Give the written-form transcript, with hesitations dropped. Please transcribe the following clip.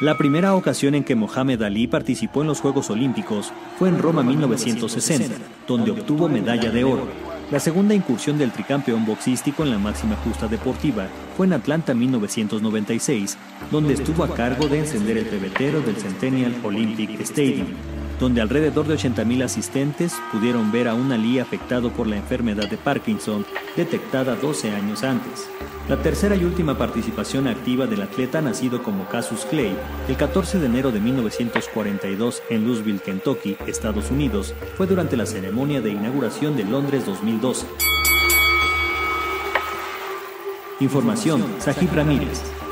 La primera ocasión en que Mohamed Ali participó en los Juegos Olímpicos fue en Roma 1960, donde obtuvo medalla de oro. La segunda incursión del tricampeón boxístico en la máxima justa deportiva fue en Atlanta 1996, donde estuvo a cargo de encender el pebetero del Centennial Olympic Stadium, donde alrededor de 80.000 asistentes pudieron ver a un Ali afectado por la enfermedad de Parkinson, detectada 12 años antes. La tercera y última participación activa del atleta nacido como Cassius Clay, el 14 de enero de 1942 en Louisville, Kentucky, Estados Unidos, fue durante la ceremonia de inauguración de Londres 2012. Información: Sajib Ramírez.